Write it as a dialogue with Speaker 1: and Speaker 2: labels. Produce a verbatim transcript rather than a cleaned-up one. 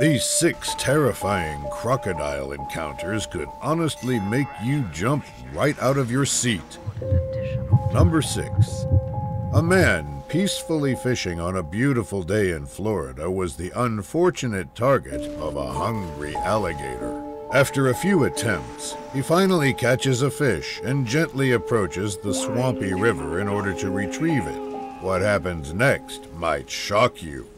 Speaker 1: These six terrifying crocodile encounters could honestly make you jump right out of your seat. Number six. A man peacefully fishing on a beautiful day in Florida was the unfortunate target of a hungry alligator. After a few attempts, he finally catches a fish and gently approaches the swampy river in order to retrieve it. What happens next might shock you.